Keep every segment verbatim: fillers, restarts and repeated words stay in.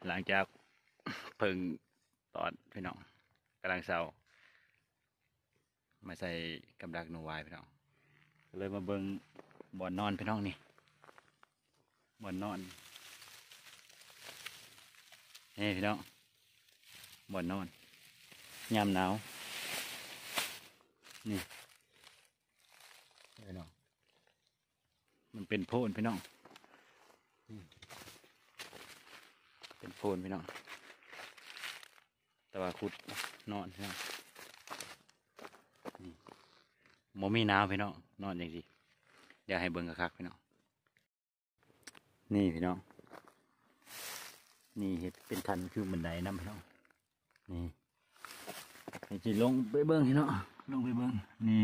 หลังจากเพิ่งตอนพี่น้องกำลังเศร้ามาใส่กับดักหนูวายพี่น้องก็เลยมาเบิ่งบ่อนนอนพี่น้องนี่บ่อนนอนนี่พี่น้องบ่อนนอนยามหนาวนี่พี่น้องมันเป็นโพนพี่น้องเป็นโพนพี่น้องแต่ว่าขุดนอนพี่น้องโมมีหนาวพี่น้องนอนอย่างดีเดี๋ยวให้เบิ่งกระคักพี่น้องนี่พี่น้องนี่เห็ดเป็นทันคือบันไดน้ำพี่น้องนี่นี่จะลงไปเบิ่งพี่น้องลงไปเบิ่งนี่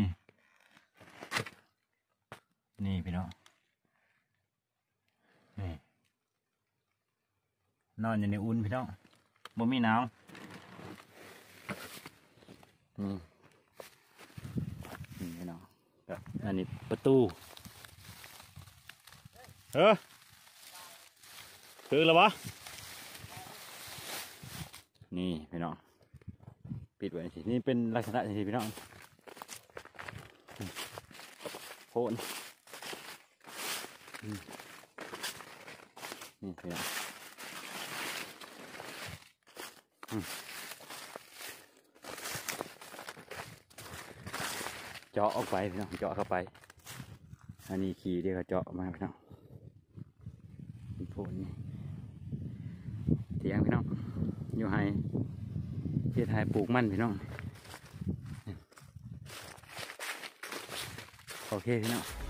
นี่พี่น้องนี่นอนอยู่ในอุ่นพี่น้องโมมีหนาวนี่นี่พี่น้องแบบอันนี้ประตูเออคือแล้ววะนี่พี่น้องปิดไว้สินี่เป็นลักษณะสิพี่น้องโพนนี่พี่น้องเจาะออกไปพี่น้องเจาะเข้าไปอันนี้ขี่เดี๋ยวเจาะมาพี่น้องโพนนี่เถียงพี่น้องอยู่ให้เฮ็ดให้ปลูกมันพี่น้องโอเคพี่น้อง